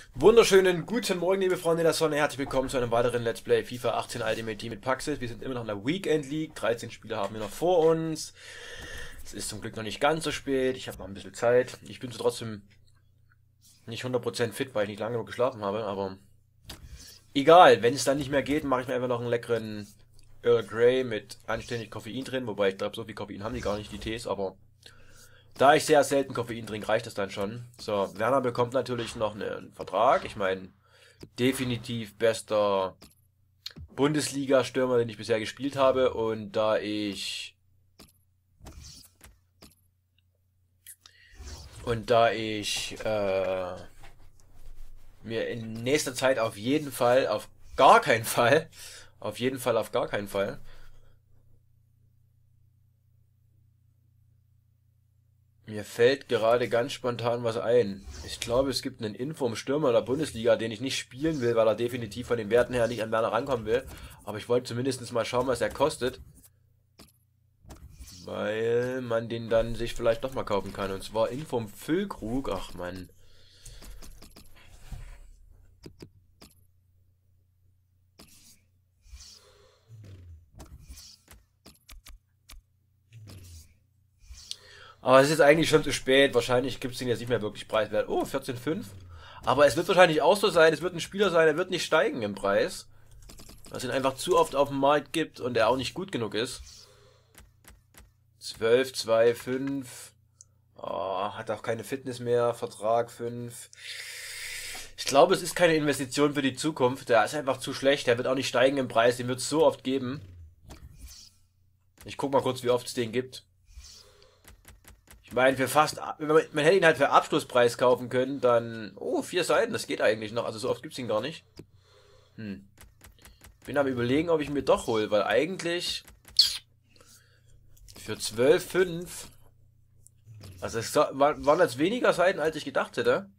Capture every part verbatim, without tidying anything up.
Wunderschönen guten Morgen, liebe Freunde der Sonne. Herzlich willkommen zu einem weiteren Let's Play FIFA achtzehn Ultimate Team mit Paxis. Wir sind immer noch in der Weekend League. dreizehn Spiele haben wir noch vor uns. Es ist zum Glück noch nicht ganz so spät. Ich habe noch ein bisschen Zeit. Ich bin so trotzdem nicht hundert Prozent fit, weil ich nicht lange genug geschlafen habe. Aber egal, wenn es dann nicht mehr geht, mache ich mir einfach noch einen leckeren Earl Grey mit anständig Koffein drin. Wobei ich glaube, so viel Koffein haben die gar nicht, die Tees. Aber da ich sehr selten Koffein trinke, reicht das dann schon. So, Werner bekommt natürlich noch einen Vertrag. Ich meine, definitiv bester Bundesliga-Stürmer, den ich bisher gespielt habe. Und da ich... Und da ich äh, mir in nächster Zeit auf jeden Fall, auf gar keinen Fall, auf jeden Fall, auf gar keinen Fall, mir fällt gerade ganz spontan was ein. Ich glaube, es gibt einen Info im Stürmer der Bundesliga, den ich nicht spielen will, weil er definitiv von den Werten her nicht an Werner rankommen will. Aber ich wollte zumindest mal schauen, was er kostet. Weil man den dann sich vielleicht doch mal kaufen kann. Und zwar Info im Füllkrug. Ach man. Aber es ist eigentlich schon zu spät. Wahrscheinlich gibt es den jetzt nicht mehr wirklich preiswert. Oh, vierzehn Komma fünf. Aber es wird wahrscheinlich auch so sein, es wird ein Spieler sein, der wird nicht steigen im Preis. Weil es ihn einfach zu oft auf dem Markt gibt und er auch nicht gut genug ist. zwölf, zwei, fünf. Oh, hat auch keine Fitness mehr. Vertrag fünf. Ich glaube, es ist keine Investition für die Zukunft. Der ist einfach zu schlecht. Der wird auch nicht steigen im Preis. Den wird es so oft geben. Ich guck mal kurz, wie oft es den gibt. Ich meine, für fast, man, man hätte ihn halt für Abschlusspreis kaufen können, dann, oh, vier Seiten, das geht eigentlich noch, also so oft gibt's ihn gar nicht. Hm. Bin am Überlegen, ob ich ihn mir doch hole, weil eigentlich für zwölf Komma fünf, also es waren jetzt weniger Seiten, als ich gedacht hätte.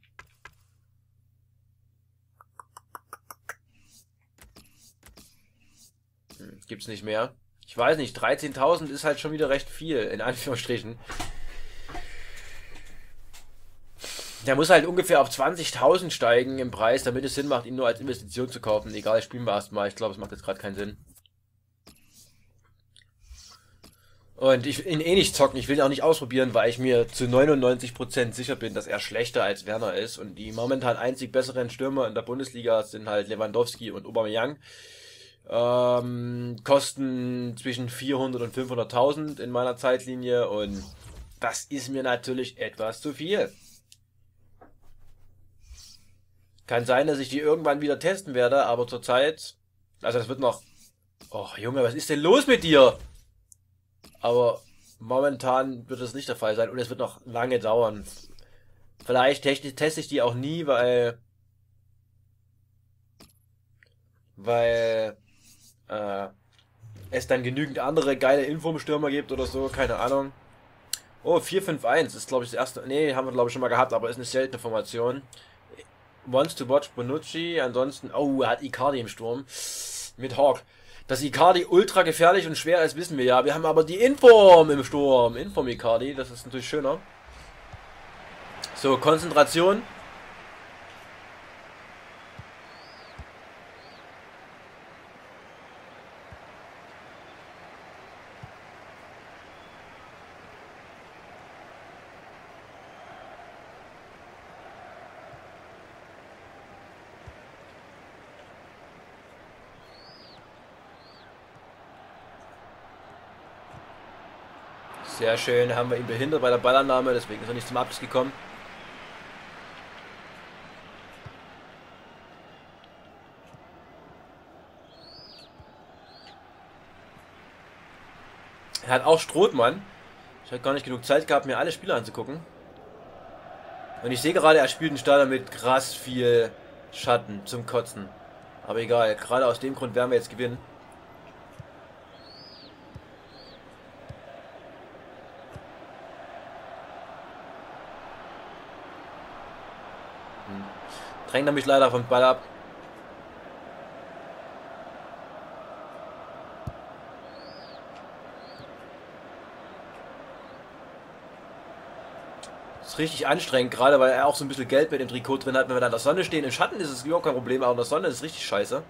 Hm, gibt's nicht mehr. Ich weiß nicht, dreizehntausend ist halt schon wieder recht viel, in Anführungsstrichen. Der muss halt ungefähr auf zwanzigtausend steigen im Preis, damit es Sinn macht, ihn nur als Investition zu kaufen. Egal, spielen wir erstmal. Ich glaube, es macht jetzt gerade keinen Sinn. Und ich will ihn eh nicht zocken. Ich will ihn auch nicht ausprobieren, weil ich mir zu neunundneunzig Prozent sicher bin, dass er schlechter als Werner ist. Und die momentan einzig besseren Stürmer in der Bundesliga sind halt Lewandowski und Aubameyang. Ähm, kosten zwischen vierhundert und fünfhunderttausend in meiner Zeitlinie. Und das ist mir natürlich etwas zu viel. Kann sein, dass ich die irgendwann wieder testen werde, aber zurzeit, also das wird noch, oh Junge, was ist denn los mit dir? Aber momentan wird das nicht der Fall sein und es wird noch lange dauern. Vielleicht teste ich die auch nie, weil, weil, äh, es dann genügend andere geile Informstürmer gibt oder so, keine Ahnung. Oh, vier fünf eins ist glaube ich das erste, nee, haben wir glaube ich schon mal gehabt, aber ist eine seltene Formation. Wants to watch Bonucci, ansonsten, oh, er hat Icardi im Sturm mit Hawk. Dass Icardi ultra gefährlich und schwer ist, wissen wir ja. Wir haben aber die Inform im Sturm. Inform Icardi, das ist natürlich schöner. So, Konzentration. Sehr schön, haben wir ihn behindert bei der Ballannahme, deswegen ist er nicht zum Abschluss gekommen. Er hat auch Strothmann. Ich habe gar nicht genug Zeit gehabt, mir alle Spiele anzugucken. Und ich sehe gerade, er spielt einen Starter mit krass viel Schatten zum Kotzen. Aber egal, gerade aus dem Grund werden wir jetzt gewinnen. Drängt er mich leider vom Ball ab. Ist richtig anstrengend, gerade weil er auch so ein bisschen Gelb mit dem Trikot drin hat. Wenn wir da in der Sonne stehen, im Schatten ist es überhaupt kein Problem, aber in der Sonne ist es richtig scheiße.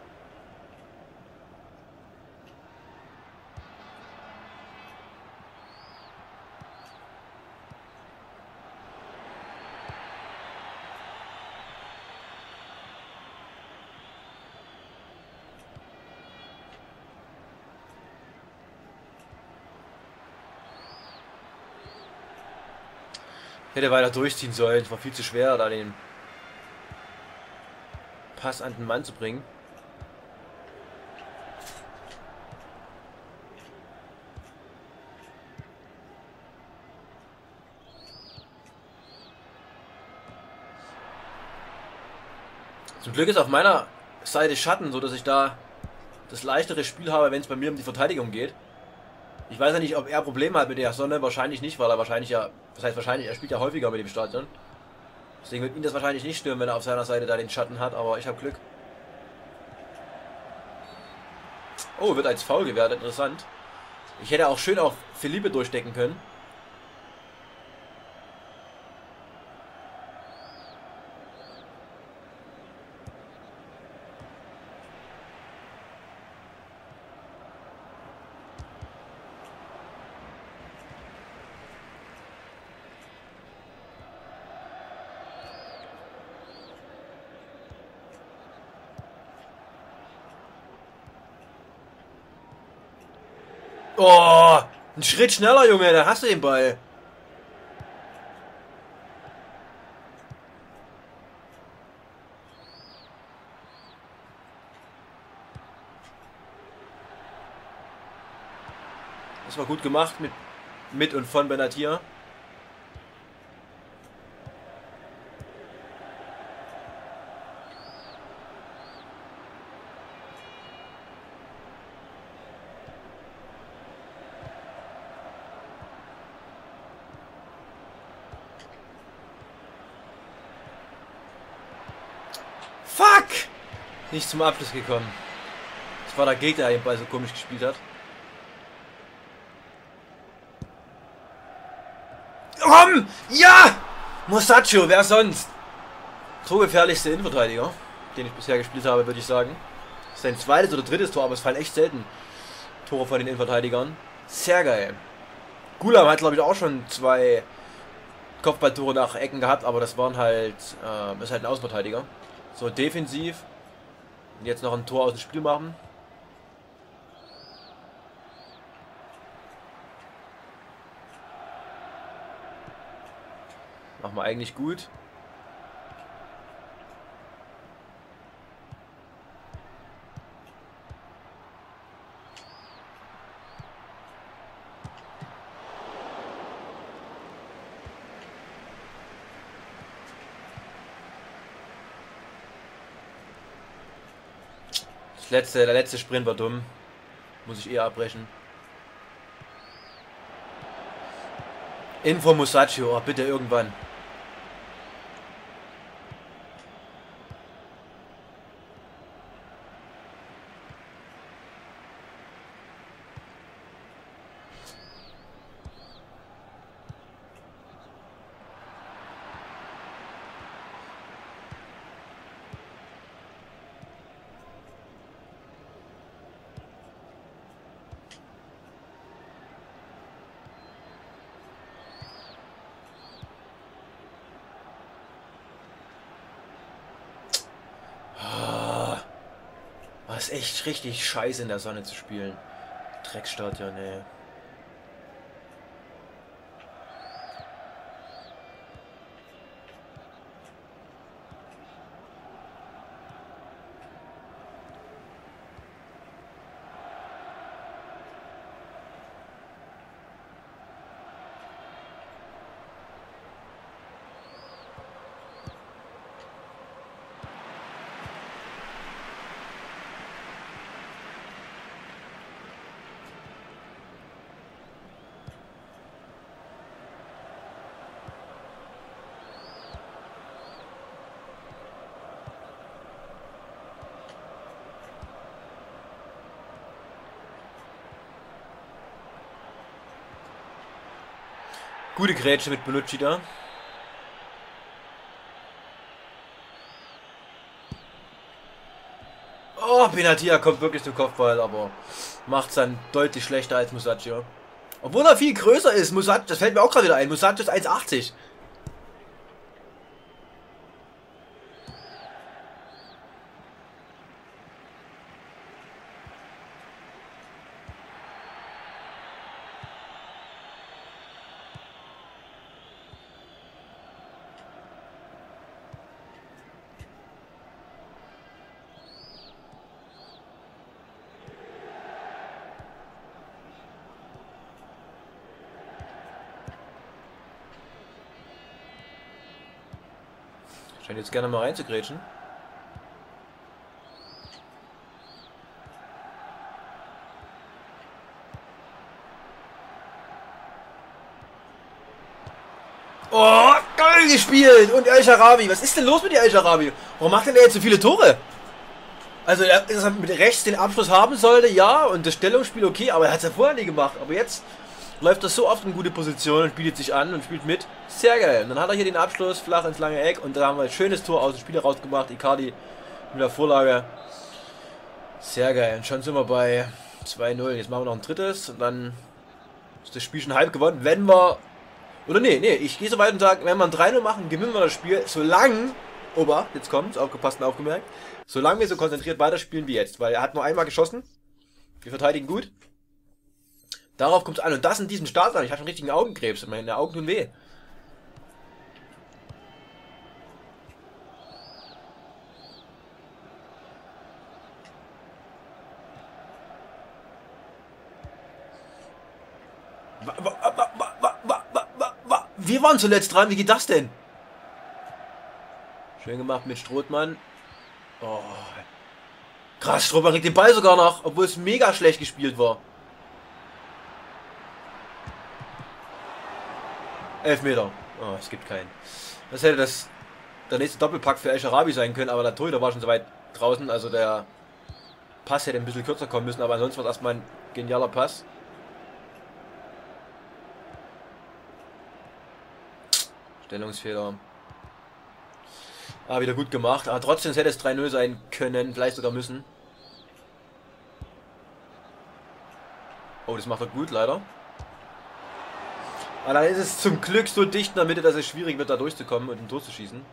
Ich hätte weiter durchziehen sollen. Es war viel zu schwer, da den Pass an den Mann zu bringen. Zum Glück ist auf meiner Seite Schatten, so dass ich da das leichtere Spiel habe, wenn es bei mir um die Verteidigung geht. Ich weiß ja nicht, ob er Probleme hat mit der Sonne. Wahrscheinlich nicht, weil er wahrscheinlich ja... Das heißt wahrscheinlich, er spielt ja häufiger mit dem Stadion. Deswegen wird ihn das wahrscheinlich nicht stören, wenn er auf seiner Seite da den Schatten hat, aber ich habe Glück. Oh, wird als Foul gewertet, interessant. Ich hätte auch schön auf Felipe durchdecken können. Oh, ein Schritt schneller, Junge, da hast du den Ball. Das war gut gemacht mit, mit und von Benatia. Fuck! Nicht zum Abschluss gekommen. Das war der Gegner, der den Ball so komisch gespielt hat. Komm! Ja! Musacchio, wer sonst? Torgefährlichste Innenverteidiger, den ich bisher gespielt habe, würde ich sagen. Das ist sein zweites oder drittes Tor, aber es fallen echt selten Tore von den Innenverteidigern. Sehr geil. Gulam hat, glaube ich, auch schon zwei Kopfballtore nach Ecken gehabt, aber das waren halt, äh, ist halt ein Außenverteidiger. So, defensiv. Und jetzt noch ein Tor aus dem Spiel machen. Machen wir eigentlich gut. Das letzte, der letzte Sprint war dumm. Muss ich eher abbrechen. Info Musacchio, oh, bitte irgendwann. War es echt richtig scheiße in der Sonne zu spielen. Drecksstadion, ey. Gute Grätsche mit Bonucci da. Oh, Benatia kommt wirklich zum Kopfball, aber macht es dann deutlich schlechter als Musacchio. Obwohl er viel größer ist. Musacchio, das fällt mir auch gerade wieder ein. Musacchio ist eins achtzig. Scheint jetzt gerne mal reinzugrätschen. Oh, geil gespielt! Und El Sharawi. Was ist denn los mit El Sharawi? Warum macht denn der jetzt so viele Tore? Also, er, dass er mit rechts den Abschluss haben sollte, ja. Und das Stellungsspiel okay, aber er hat es ja vorher nie gemacht. Aber jetzt läuft das so oft in gute Position und bietet sich an und spielt mit. Sehr geil. Und dann hat er hier den Abschluss flach ins lange Eck und da haben wir ein schönes Tor aus dem Spiel rausgemacht. Icardi mit der Vorlage. Sehr geil. Und schon sind wir bei zwei null. Jetzt machen wir noch ein drittes und dann ist das Spiel schon halb gewonnen. Wenn wir... Oder nee, nee, ich gehe so weit und sage, wenn wir ein drei null machen, gewinnen wir das Spiel, solange... Ober, jetzt kommt's, aufgepasst und aufgemerkt. Solange wir so konzentriert weiterspielen wie jetzt. Weil er hat nur einmal geschossen. Wir verteidigen gut. Darauf kommt es an. Und das in diesem Start an. Ich habe einen richtigen Augenkrebs und meine Augen tun weh. Wir waren zuletzt dran. Wie geht das denn? Schön gemacht mit Strothmann. Oh. Krass, Strothmann kriegt den Ball sogar noch, obwohl es mega schlecht gespielt war. Elfmeter. Oh, es gibt keinen. Das hätte das der nächste Doppelpack für El Sharawi sein können, aber der Torhüter war schon so weit draußen, also der Pass hätte ein bisschen kürzer kommen müssen, aber ansonsten war es erstmal ein genialer Pass. Stellungsfehler. Ah, wieder gut gemacht, aber trotzdem hätte es drei null sein können, vielleicht sogar müssen. Oh, das macht er gut, leider. Aber dann ist es zum Glück so dicht in der Mitte, dass es schwierig wird, da durchzukommen und ein Tor zu schießen.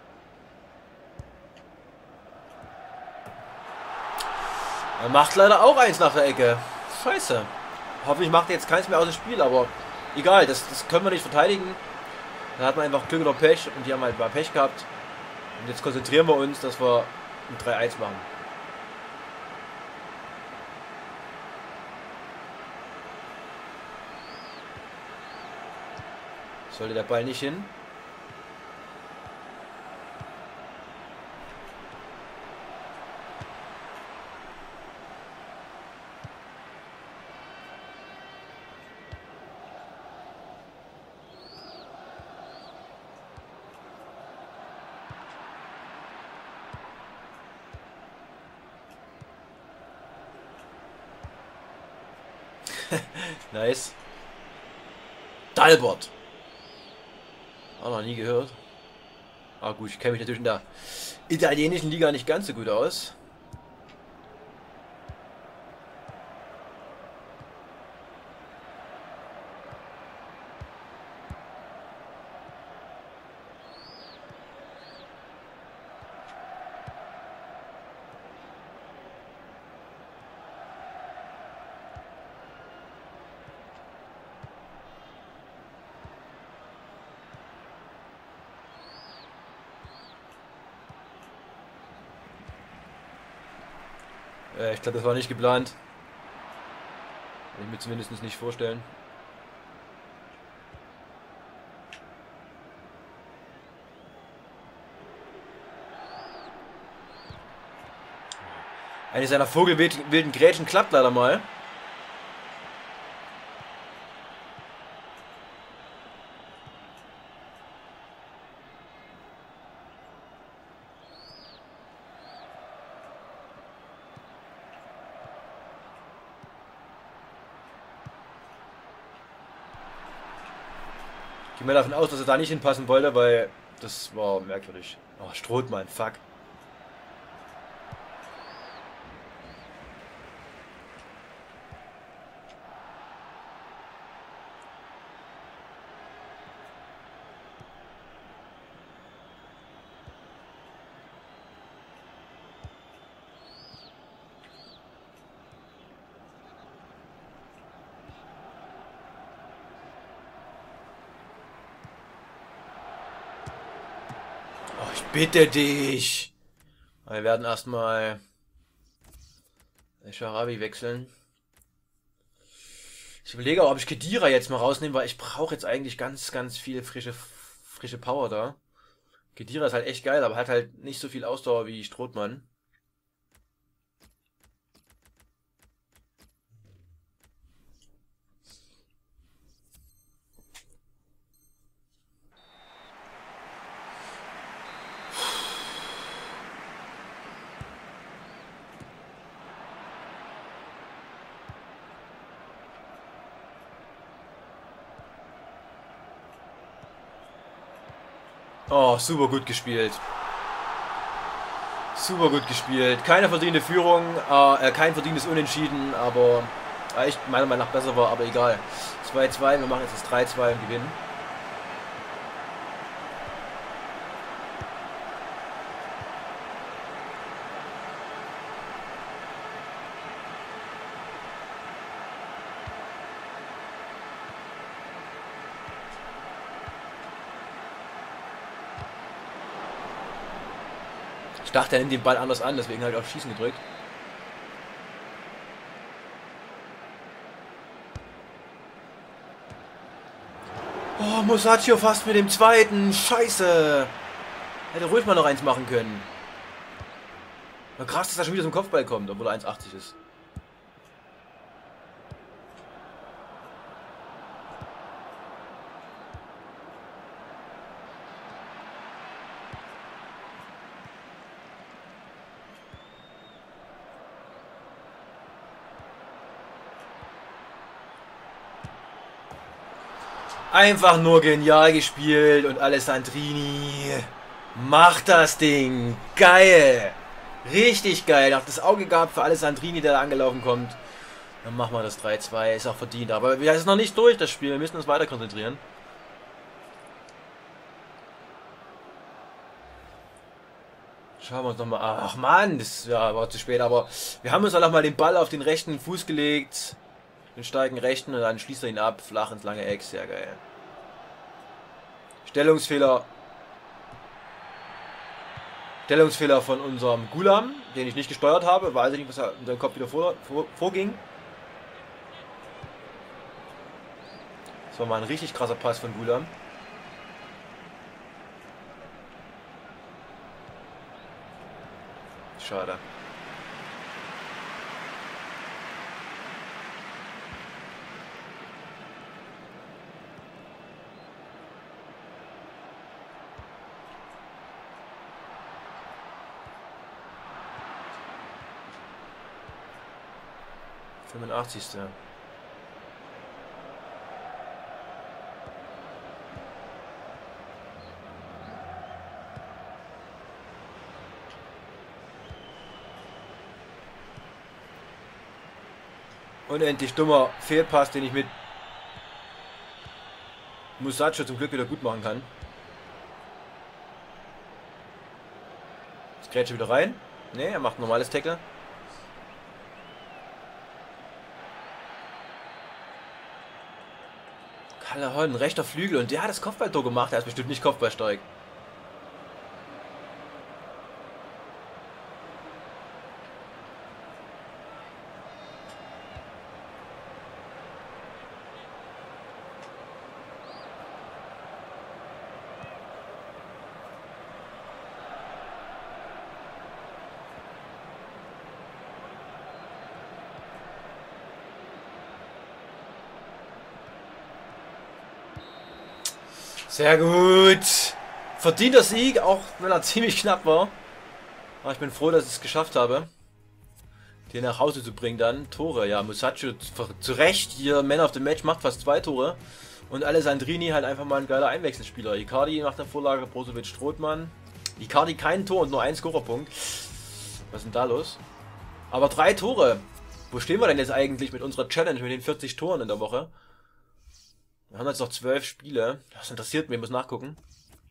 Er macht leider auch eins nach der Ecke. Scheiße. Hoffentlich macht er jetzt keins mehr aus dem Spiel, aber egal, das, das können wir nicht verteidigen. Da hat man einfach Glück oder Pech und die haben halt mal Pech gehabt. Und jetzt konzentrieren wir uns, dass wir ein drei eins machen. Sollte der Ball nicht hin. Nice. Dalbert. Auch noch nie gehört. Ah gut, ich kenne mich natürlich in der italienischen Liga nicht ganz so gut aus. Äh, ich glaube, das war nicht geplant. Kann ich mir zumindest nicht vorstellen. Eine seiner vogelwilden Grätschen klappt leider mal. Ich gehe mal davon aus, dass er da nicht hinpassen wollte, weil das war merkwürdig. Oh, Strothmann, fuck. bitte dich. Wir werden erstmal Sharawi wechseln. Ich überlege auch, ob ich Khedira jetzt mal rausnehme, weil ich brauche jetzt eigentlich ganz, ganz viel frische, frische Power da. Khedira ist halt echt geil, aber hat halt nicht so viel Ausdauer wie Strohmann. Oh, super gut gespielt. Super gut gespielt. Keine verdiente Führung, äh, kein verdientes Unentschieden, aber äh, ich meiner Meinung nach besser war, aber egal. zwei zwei, wir machen jetzt das drei zwei und gewinnen. Ich dachte, er nimmt den Ball anders an, deswegen habe ich auf Schießen gedrückt. Oh, Musacchio fast mit dem zweiten. Scheiße. Hätte ruhig mal noch eins machen können. Na krass, dass er schon wieder zum Kopfball kommt, obwohl er eins achtzig ist. Einfach nur genial gespielt und Alessandrini macht das Ding. Geil. Richtig geil. Auch das Auge gab für Alessandrini, der da angelaufen kommt. Dann machen wir das drei zwei. Ist auch verdient. Aber wir sind noch nicht durch, das Spiel. Wir müssen uns weiter konzentrieren. Schauen wir uns nochmal. Ach man, das ja, war zu spät. Aber wir haben uns dann nochmal den Ball auf den rechten Fuß gelegt. Den starken rechten und dann schließt er ihn ab. Flach ins lange Eck. Sehr geil. Stellungsfehler. Stellungsfehler von unserem Gulam, den ich nicht gesteuert habe. Weiß ich nicht, was in seinem Kopf wieder vor, vor, vorging. Das war mal ein richtig krasser Pass von Gulam. Schade. fünfundachtzigste Unendlich dummer Fehlpass, den ich mit Musacchio zum Glück wieder gut machen kann. Jetzt grätscht er wieder rein. Ne, er macht ein normales Tackle. Kalle Holm, rechter Flügel und der hat das Kopfballtor gemacht. Er ist bestimmt nicht kopfballstark. Sehr gut. Verdienter Sieg, auch wenn er ziemlich knapp war. Aber ich bin froh, dass ich es geschafft habe, den nach Hause zu bringen dann. Tore, ja, Musacchio zu Recht hier, Man of the Match, macht fast zwei Tore. Und Alessandrini halt einfach mal ein geiler Einwechselspieler. Icardi macht der Vorlage, Brozovic, Strohmann. Icardi kein Tor und nur ein Scorerpunkt. Was ist denn da los? Aber drei Tore. Wo stehen wir denn jetzt eigentlich mit unserer Challenge, mit den vierzig Toren in der Woche? Wir haben jetzt noch zwölf Spiele. Das interessiert mich, ich muss nachgucken.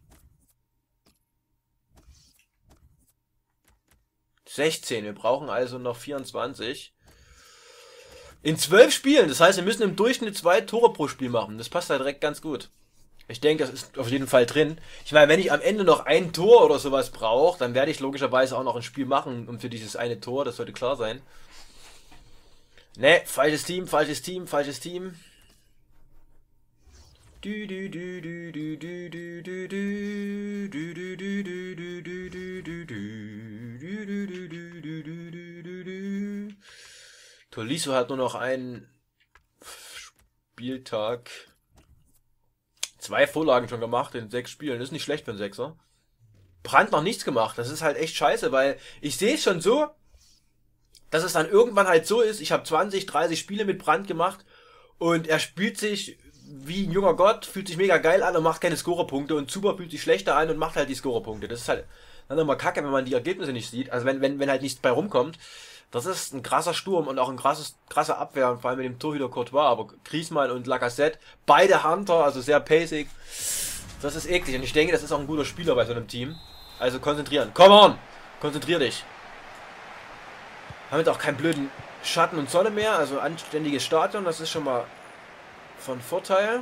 sechzehn, wir brauchen also noch vierundzwanzig. In zwölf Spielen, das heißt, wir müssen im Durchschnitt zwei Tore pro Spiel machen. Das passt halt direkt ganz gut. Ich denke, das ist auf jeden Fall drin. Ich meine, wenn ich am Ende noch ein Tor oder sowas brauche, dann werde ich logischerweise auch noch ein Spiel machen und für dieses eine Tor, das sollte klar sein. Ne, falsches Team, falsches Team, falsches Team. Du, du, du, du, du, du, du, du, du, du, du, du, du, du, du, du, du, du. Tolisso hat nur noch einen Spieltag. Zwei Vorlagen schon gemacht in sechs Spielen. Das ist nicht schlecht für einen Sechser. Brandt noch nichts gemacht. Das ist halt echt scheiße, weil ich sehe es schon so, dass es dann irgendwann halt so ist, ich habe zwanzig, dreißig Spiele mit Brandt gemacht und er spielt sich wie ein junger Gott, fühlt sich mega geil an und macht keine Scorerpunkte und Super fühlt sich schlechter an und macht halt die Scorerpunkte. Das ist halt dann immer kacke, wenn man die Ergebnisse nicht sieht. Also wenn, wenn, wenn halt nichts bei rumkommt. Das ist ein krasser Sturm und auch ein krasses, krasser Abwehr, vor allem mit dem Torhüter Courtois, aber Griezmann und Lacazette, beide Hunter, also sehr pacig. Das ist eklig und ich denke, das ist auch ein guter Spieler bei so einem Team. Also konzentrieren. Come on! Konzentrier dich. Haben jetzt auch keinen blöden Schatten und Sonne mehr, also anständiges Stadion, das ist schon mal von Vorteil.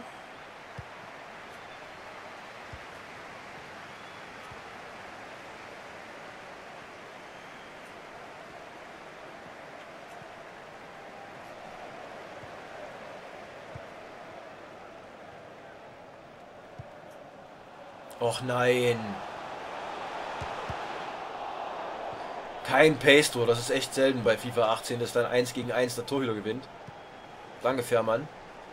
Och nein. Kein Pace-Tor, das ist echt selten bei FIFA achtzehn, dass dann eins gegen eins der Torhüter gewinnt. Danke, Fährmann.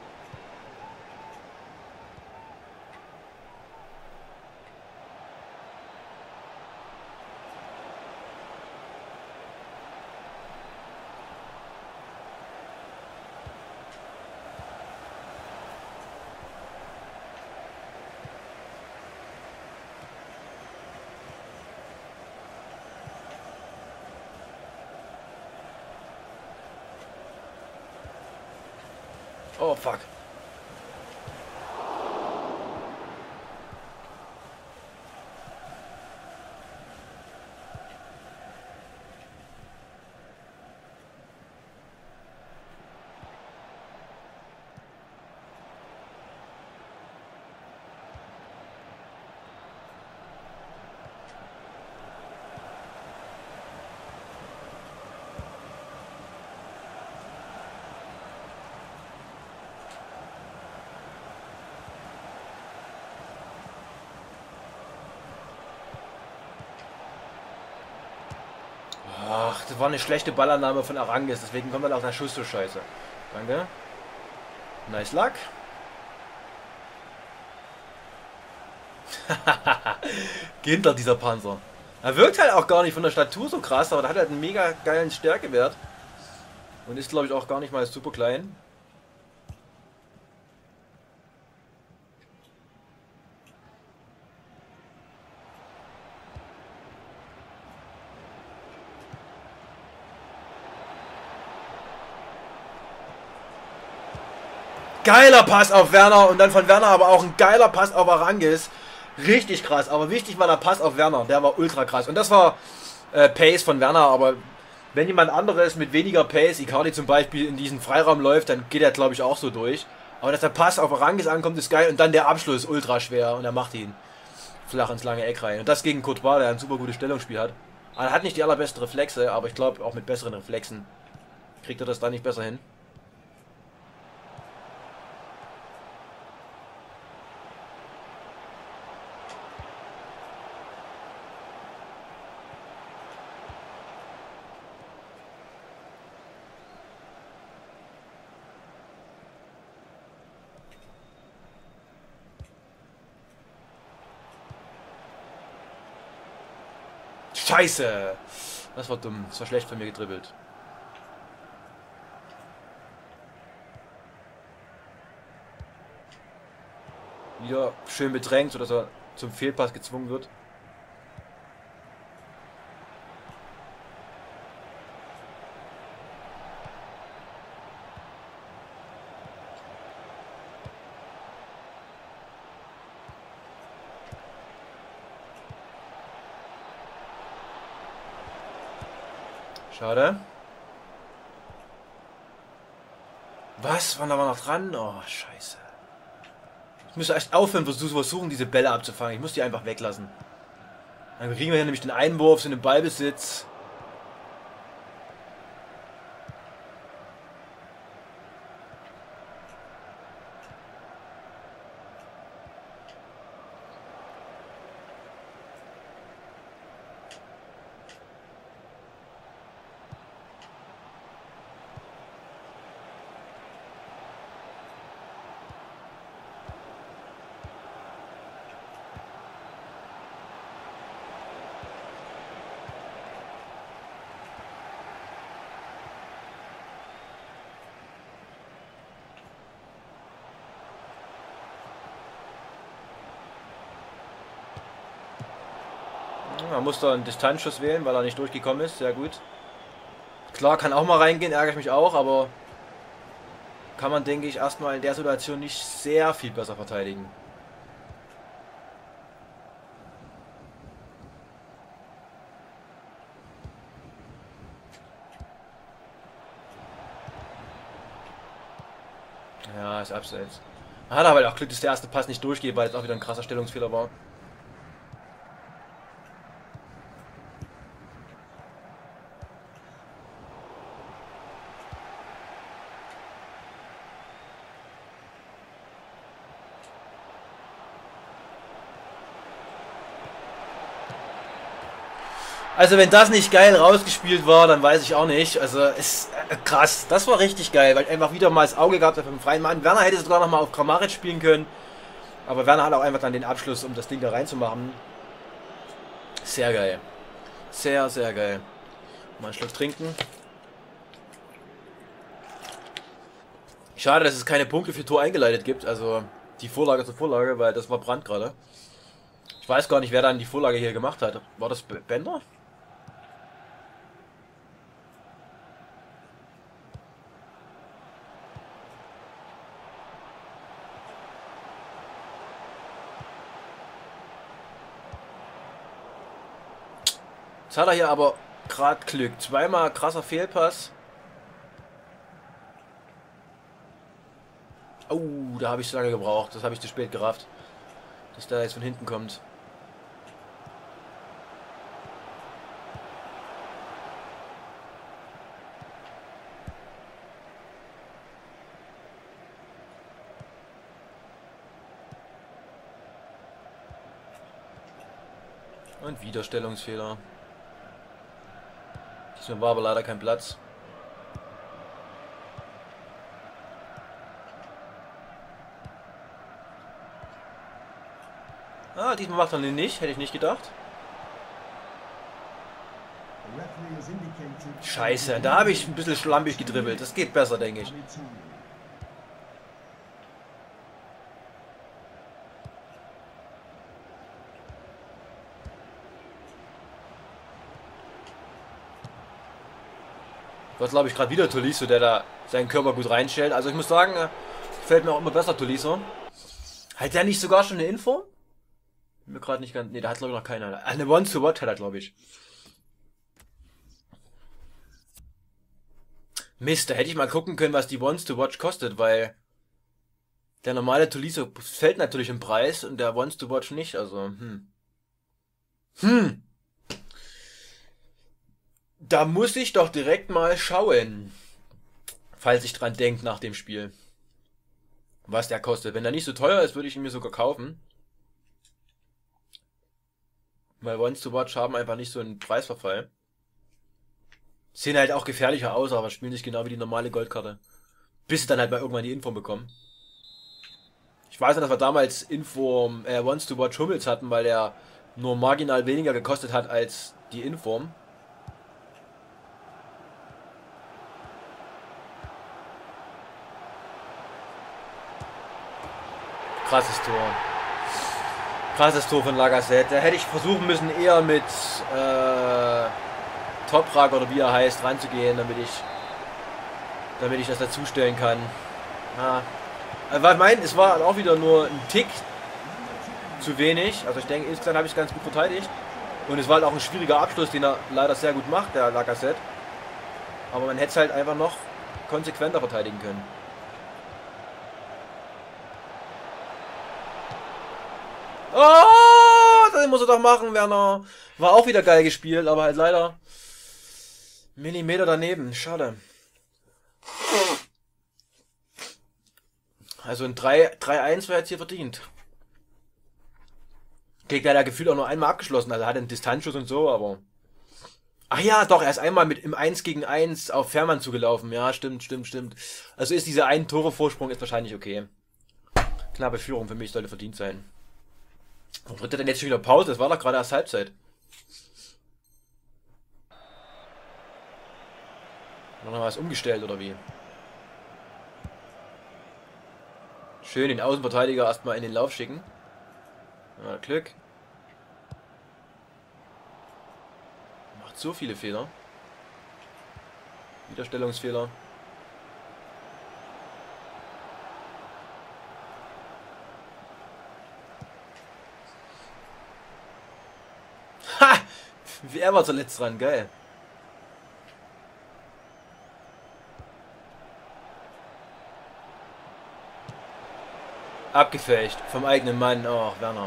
Oh, fuck. Ach, das war eine schlechte Ballannahme von Arangis, deswegen kommt dann auch der Schuss so scheiße. Danke. Nice luck. Ginter, dieser Panzer. Er wirkt halt auch gar nicht von der Statur so krass, aber der hat halt einen mega geilen Stärkewert. Und ist, glaube ich, auch gar nicht mal super klein. Geiler Pass auf Werner und dann von Werner aber auch ein geiler Pass auf Arangis. Richtig krass, aber wichtig war der Pass auf Werner, der war ultra krass. Und das war äh, Pace von Werner, aber wenn jemand anderes mit weniger Pace, Icardi zum Beispiel, in diesen Freiraum läuft, dann geht er, glaube ich, auch so durch. Aber dass der Pass auf Arangis ankommt, ist geil und dann der Abschluss ultra schwer und er macht ihn flach ins lange Eck rein. Und das gegen Courtois, der ein super gutes Stellungsspiel hat. Er hat nicht die allerbesten Reflexe, aber ich glaube, auch mit besseren Reflexen kriegt er das da nicht besser hin. Scheiße! Das war dumm. Das war schlecht von mir gedribbelt. Wieder schön bedrängt, sodass er zum Fehlpass gezwungen wird. Schade. Was? Wann da war noch dran? Oh, scheiße. Ich müsste echt aufhören, versuchen, diese Bälle abzufangen. Ich muss die einfach weglassen. Dann kriegen wir hier nämlich den Einwurf, so einen Ballbesitz. Man muss da einen Distanzschuss wählen, weil er nicht durchgekommen ist. Sehr gut. Klar, kann auch mal reingehen, ärgere ich mich auch, aber kann man, denke ich, erstmal in der Situation nicht sehr viel besser verteidigen. Ja, ist abseits. Hat aber auch Glück, dass der erste Pass nicht durchgeht, weil es auch wieder ein krasser Stellungsfehler war. Also wenn das nicht geil rausgespielt war, dann weiß ich auch nicht. Also ist äh, krass. Das war richtig geil, weil ich einfach wieder mal das Auge gehabt habe vom freien Mann. Werner hätte sogar noch mal auf Kramaric spielen können. Aber Werner hat auch einfach dann den Abschluss, um das Ding da reinzumachen. Sehr geil. Sehr, sehr geil. Mal einen Schluck trinken. Schade, dass es keine Punkte für Tor eingeleitet gibt. Also die Vorlage zur Vorlage, weil das war Brandt gerade. Ich weiß gar nicht, wer dann die Vorlage hier gemacht hat. War das Bender? Jetzt hat er hier aber gerade Glück. Zweimal krasser Fehlpass. Oh, da habe ich so lange gebraucht. Das habe ich zu spät gerafft. Dass der jetzt von hinten kommt. Und wieder Stellungsfehler. Diesmal war aber leider kein Platz. Ah, diesmal macht er den nicht, hätte ich nicht gedacht. Scheiße, da habe ich ein bisschen schlampig gedribbelt. Das geht besser, denke ich. Das glaube ich gerade wieder Tolisso, der da seinen Körper gut reinstellt. Also ich muss sagen, gefällt mir auch immer besser Tolisso. Hat der nicht sogar schon eine Info? Mir gerade nicht ganz. Ne, da hat glaube ich noch keiner. Eine One to Watch hat er, glaube ich. Mist, da hätte ich mal gucken können, was die Ones to Watch kostet, weil der normale Tolisso fällt natürlich im Preis und der Ones to Watch nicht. Also, hm. Hm. Da muss ich doch direkt mal schauen, falls ich dran denke nach dem Spiel, was der kostet. Wenn der nicht so teuer ist, würde ich ihn mir sogar kaufen. Weil Ones to Watch haben einfach nicht so einen Preisverfall. Sehen halt auch gefährlicher aus, aber spielen nicht genau wie die normale Goldkarte. Bis sie dann halt mal irgendwann die Info bekommen. Ich weiß nicht, dass wir damals Info äh, Ones to Watch Hummels hatten, weil der nur marginal weniger gekostet hat als die Inform. Krasses Tor. Krasses Tor von Lacazette. Da hätte ich versuchen müssen, eher mit äh, Toprak oder wie er heißt, ranzugehen, damit ich damit ich das dazustellen kann. Ja. Also, ich meine, es war auch wieder nur ein Tick zu wenig. Also ich denke, insgesamt habe ich es ganz gut verteidigt. Und es war halt auch ein schwieriger Abschluss, den er leider sehr gut macht, der Lacazette. Aber man hätte es halt einfach noch konsequenter verteidigen können. Oh, das muss er doch machen, Werner. War auch wieder geil gespielt, aber halt leider Millimeter daneben. Schade. Also ein drei eins wäre jetzt hier verdient. Kriegt er ja gefühlt auch nur einmal abgeschlossen. Also er hat einen Distanzschuss und so, aber... Ach ja, doch, er ist einmal mit im eins gegen eins auf Fährmann zugelaufen. Ja, stimmt, stimmt, stimmt. Also ist dieser ein Tore-Vorsprung ist wahrscheinlich okay. Knappe Führung für mich sollte verdient sein. Warum tritt er denn jetzt schon wieder Pause? Das war doch gerade erst Halbzeit. Noch was umgestellt oder wie? Schön den Außenverteidiger erstmal in den Lauf schicken. Ja, Glück. Macht so viele Fehler. Wiederstellungsfehler. Ha! Er war zuletzt dran, geil. Abgefälscht vom eigenen Mann. Oh, Werner.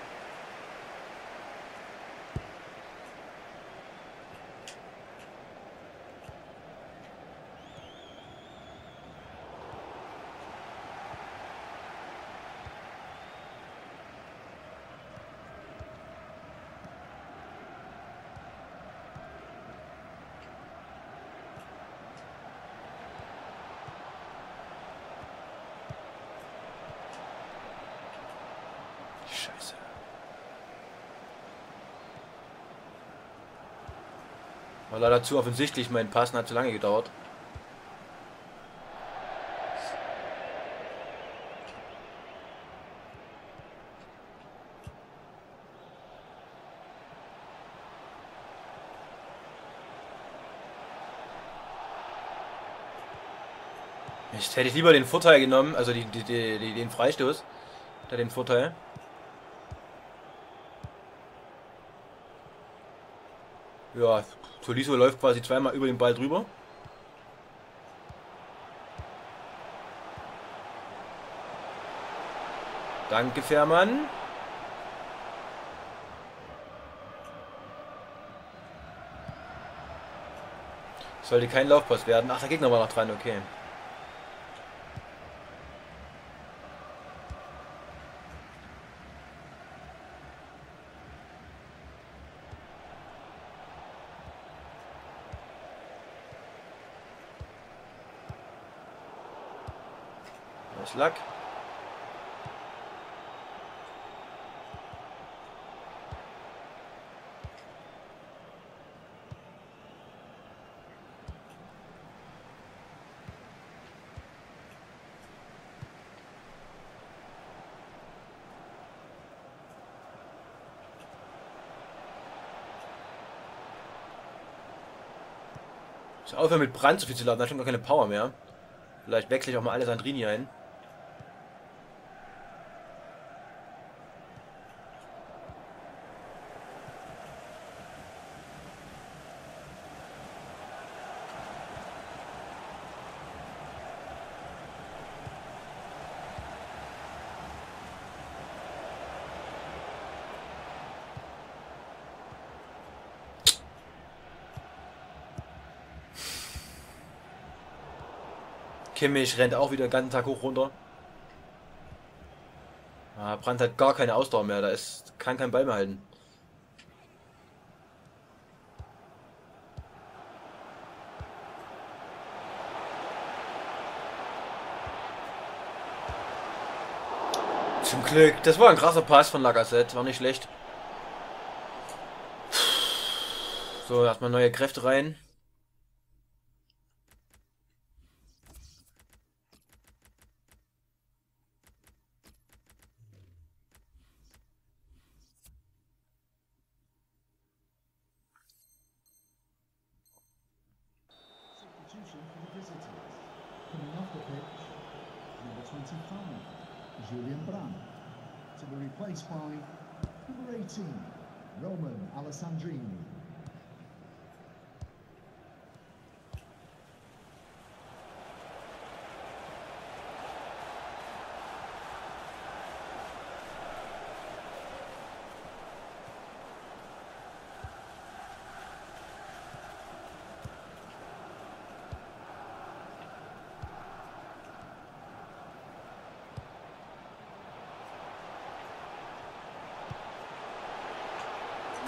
Scheiße. War leider zu offensichtlich, mein Passen hat zu lange gedauert. Jetzt hätte ich lieber den Vorteil genommen, also die, die, die, den Freistoß. Da den Vorteil. Ja, Tolisso läuft quasi zweimal über den Ball drüber. Danke, Fährmann. Sollte kein Laufpass werden. Ach, der Gegner war noch dran, okay. Das Lack. Ich muss aufhören mit Brand so viel zu laden, da hat schon gar keine Power mehr. Vielleicht wechsle ich auch mal alle Sandrini ein. Kimmich rennt auch wieder den ganzen Tag hoch runter. Ah, Brandt hat gar keine Ausdauer mehr, da ist, kann kein Ball mehr halten. Zum Glück, das war ein krasser Pass von Lacazette, war nicht schlecht. So, erstmal neue Kräfte rein. Julian Brandt to be replaced by number eighteen, Roman Alessandrini.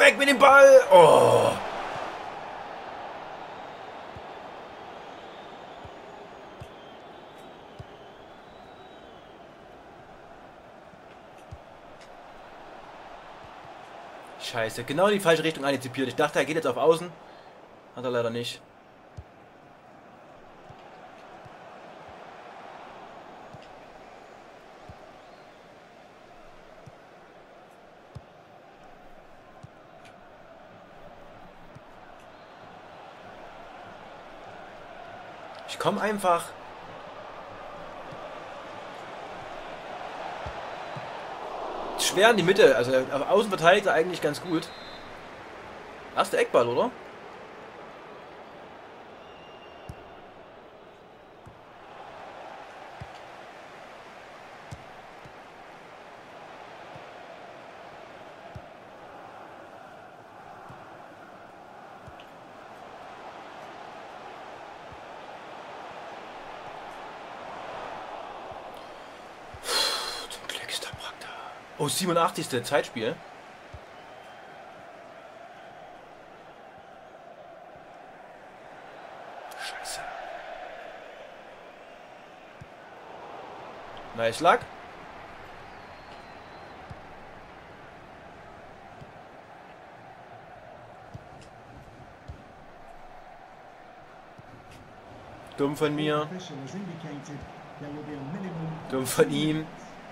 Weg mit dem Ball! Oh! Scheiße, genau in die falsche Richtung antizipiert. Ich dachte, er geht jetzt auf Außen. Hat er leider nicht. Ich komme einfach. Schwer in die Mitte, also auf Außen verteidigt er eigentlich ganz gut. Erster Eckball, oder? Oh, siebenundachtzigste Zeitspiel. Scheiße. Nice Luck. Dumm von mir. Dumm von ihm.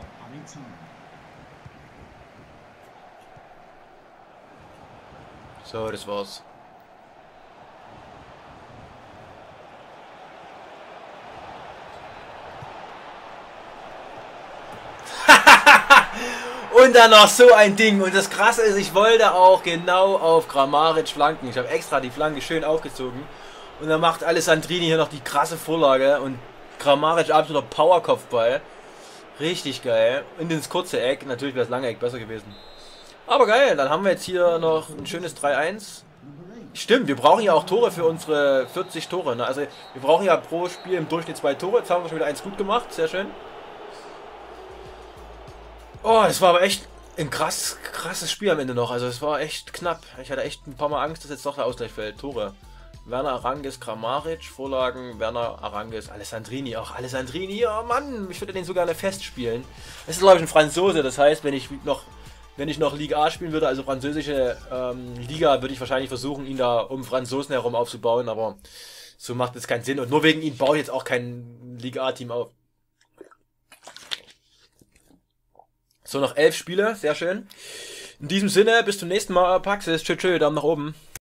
So, das war's. Und dann noch so ein Ding. Und das Krasse ist, ich wollte auch genau auf Kramaric flanken. Ich habe extra die Flanke schön aufgezogen. Und dann macht Alessandrini hier noch die krasse Vorlage. Und Kramaric absoluter Powerkopfball. Richtig geil. Und ins kurze Eck. Natürlich wäre das lange Eck besser gewesen. Aber geil, dann haben wir jetzt hier noch ein schönes drei eins. Stimmt, wir brauchen ja auch Tore für unsere vierzig Tore. Ne? Also wir brauchen ja pro Spiel im Durchschnitt zwei Tore. Jetzt haben wir schon wieder eins gut gemacht, sehr schön. Oh, das war aber echt ein krass, krasses Spiel am Ende noch. Also es war echt knapp. Ich hatte echt ein paar Mal Angst, dass jetzt doch der Ausgleich fällt. Tore. Werner Arranges, Kramaric, Vorlagen, Werner Arranges, Alessandrini. Auch Alessandrini, oh Mann, ich würde den so gerne festspielen. Das ist glaube ich ein Franzose, das heißt, wenn ich noch... Wenn ich noch Liga A spielen würde, also französische ähm, Liga, würde ich wahrscheinlich versuchen, ihn da um Franzosen herum aufzubauen, aber so macht es keinen Sinn. Und nur wegen ihm baue ich jetzt auch kein Liga A-Team auf. So, noch elf Spiele, sehr schön. In diesem Sinne, bis zum nächsten Mal, Paxis, tschö tschö, Daumen nach oben.